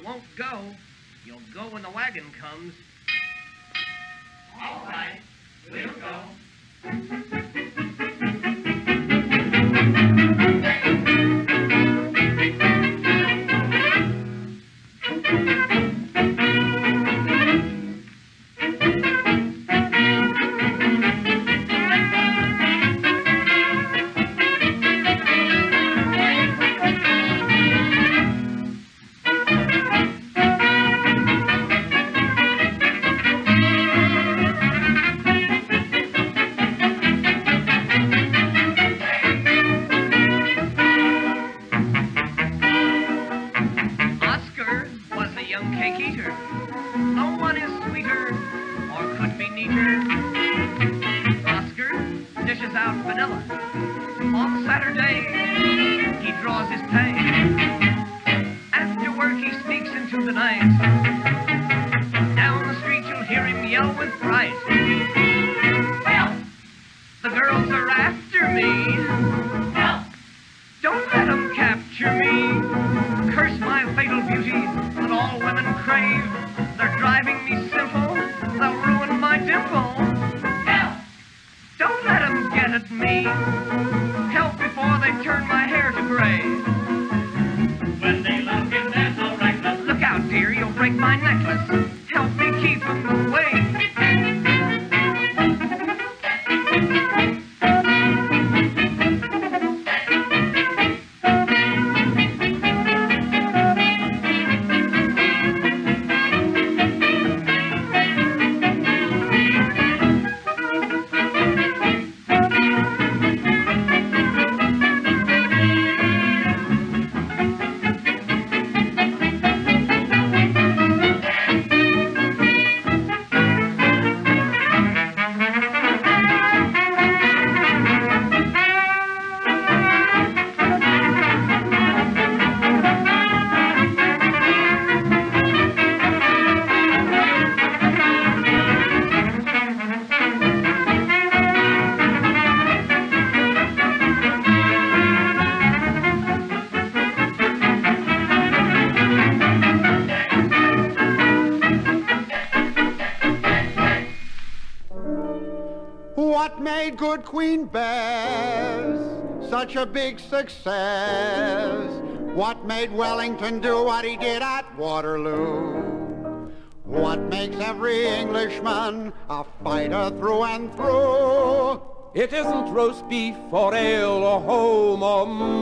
won't go. You'll go when the wagon comes. All right, we'll go. What made Good Queen Bess such a big success? What made Wellington do what he did at Waterloo? What makes every Englishman a fighter through and through? It isn't roast beef or ale or home or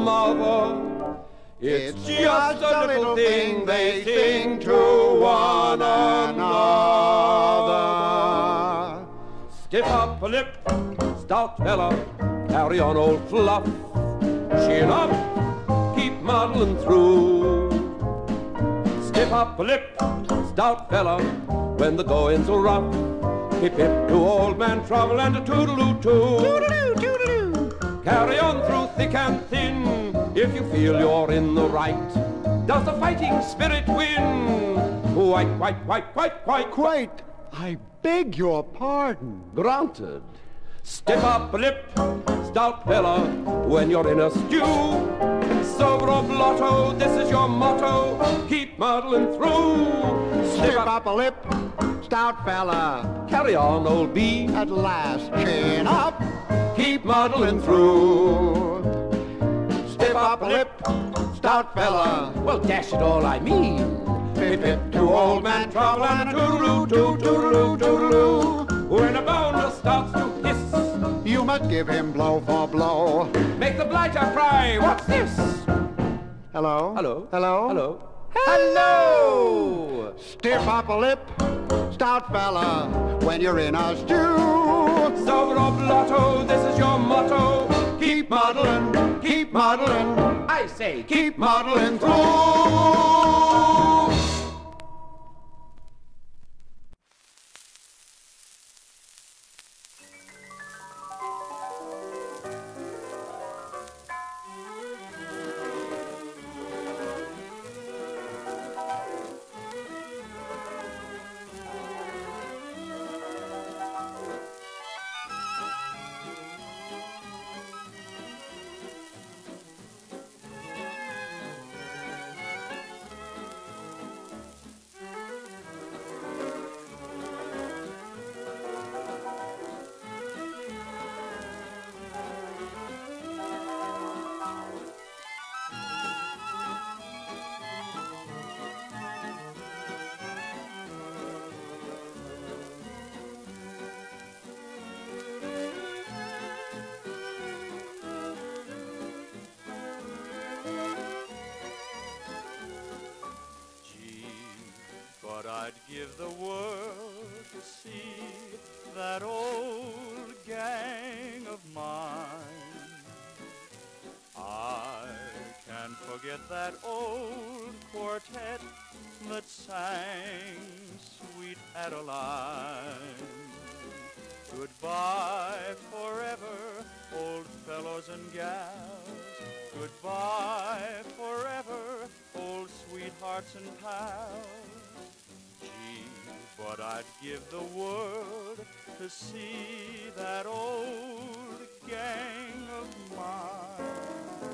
mother. It's just a little thing they sing to one another. Stiff upper lip, stout fella, carry on old fluff. Chin up, keep muddling through. Stiff upper lip, stout fella, when the going's rough. Hip hip to old man Trouble and a toodaloo too. Toodaloo, toodaloo. Carry on through thick and thin, if you feel you're in the right. Does the fighting spirit win? Quite, quite, quite, quite, quite, Quite. I beg your pardon. Granted. Stiff upper lip, stout fella, when you're in a stew. Sober or blotto, this is your motto, keep muddling through. Stiff upper lip, stout fella, Carry on, old bee. at last chin up, Keep muddling through. stiff upper lip, stout fella. Well, dash it all, I mean. Hip hip To old man Trouble and a toodaloo, toodaloo, toodaloo. When a bounder starts to hiss, You must give him blow for blow. make the blighter cry, what's this? Hello? Hello? Hello? Hello? Hello! Stiff upper lip, stout fella, when you're in a stew. Sober or blotto, this is your motto. Keep muddling, keep muddling, I say, keep muddling through. give the world to see that old gang of mine. I can't forget that old quartet that sang Sweet Adeline. Goodbye forever, old fellows and gals. Goodbye forever, old sweethearts and pals. Gee, but I'd give the world to see that old gang of mine.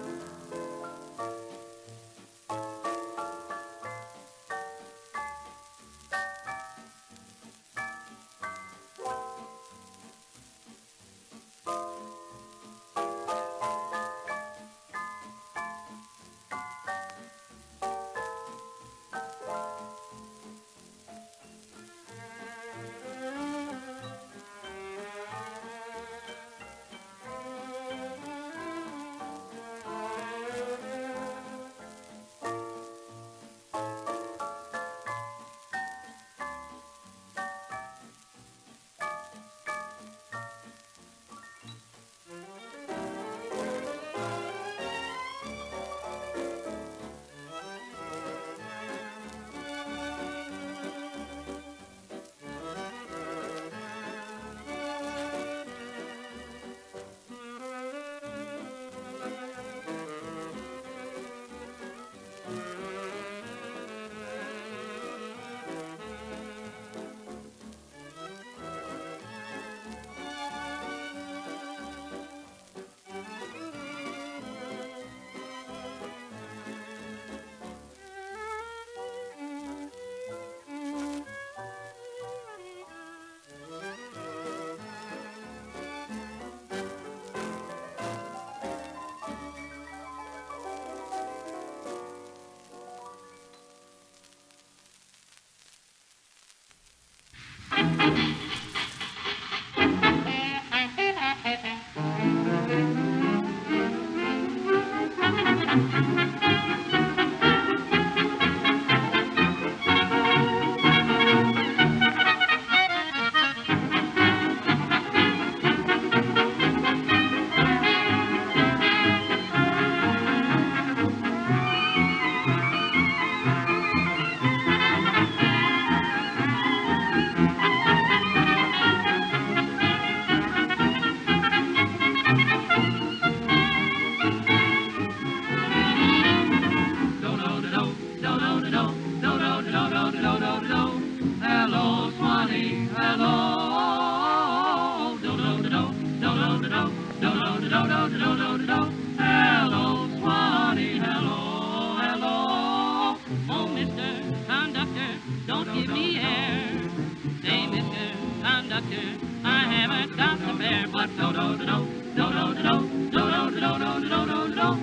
Hello, Swanee, hello, hello. Oh, Mr. Conductor, don't give me air. Say, Mr. Conductor, I haven't got the fare, but do-do-do-do, do-do-do-do, do-do-do-do, do-do-do-do.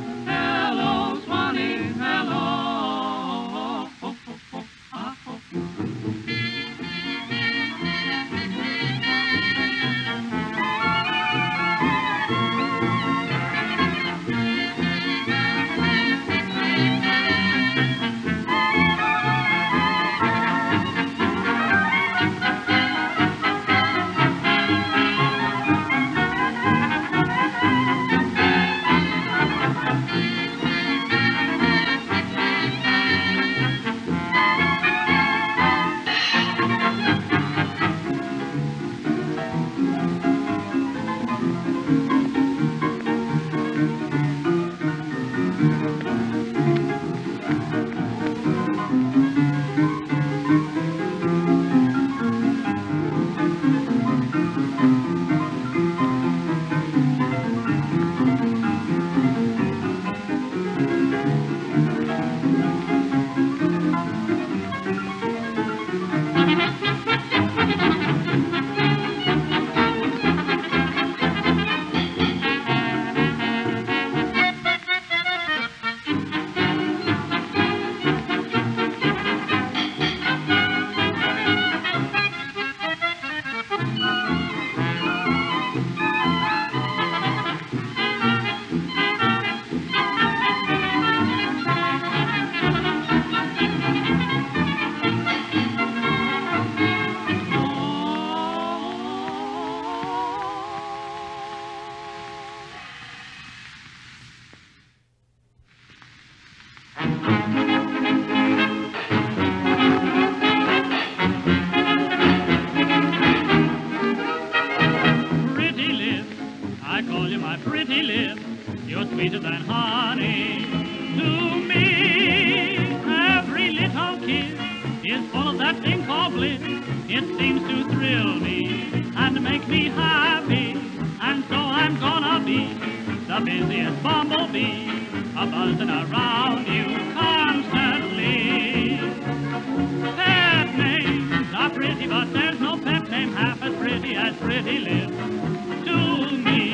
Hello, Swanee, hello. sweeter than honey. To me, every little kiss is full of that thing called bliss. It seems to thrill me and make me happy, and so I'm gonna be the busiest bumblebee, a-buzzing around you constantly. Pet names are pretty, but there's no pet name half as pretty lips to me.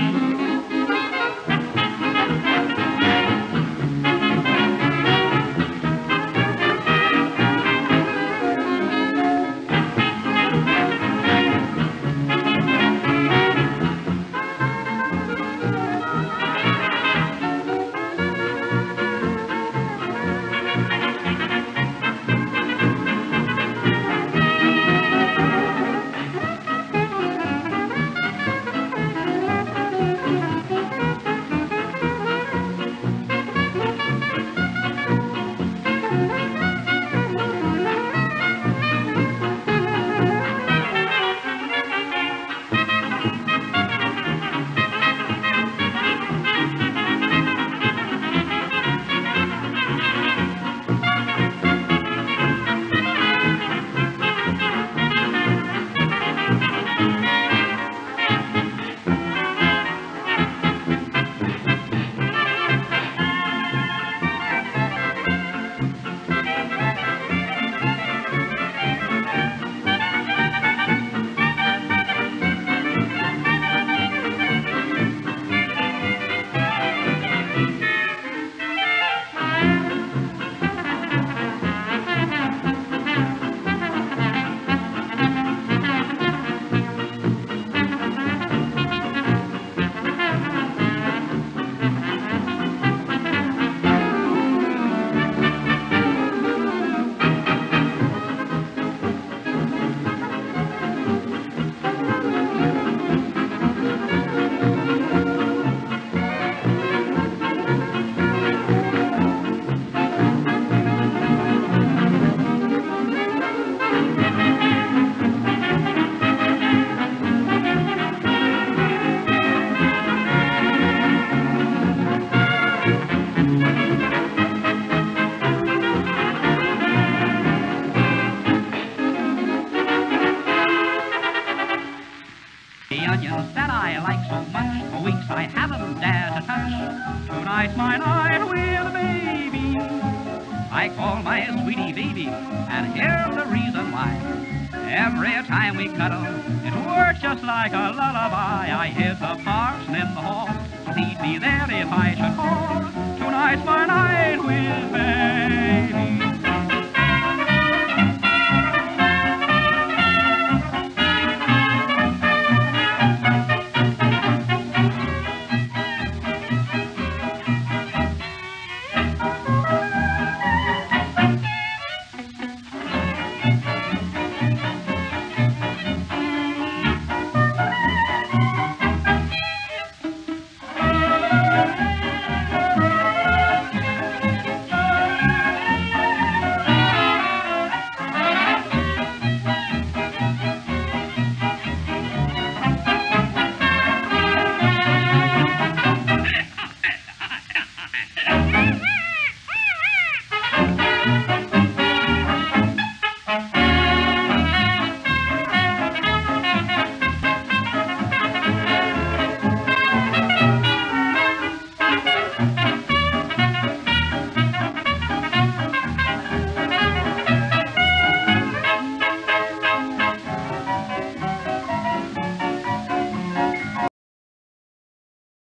Onions that I like so much, for weeks I haven't dared to touch. Tonight's my night with baby. I call my sweetie baby, and here's the reason why. Every time we cuddle, it works just like a lullaby. I hear the parson in the hall, so he'd be there if I should call.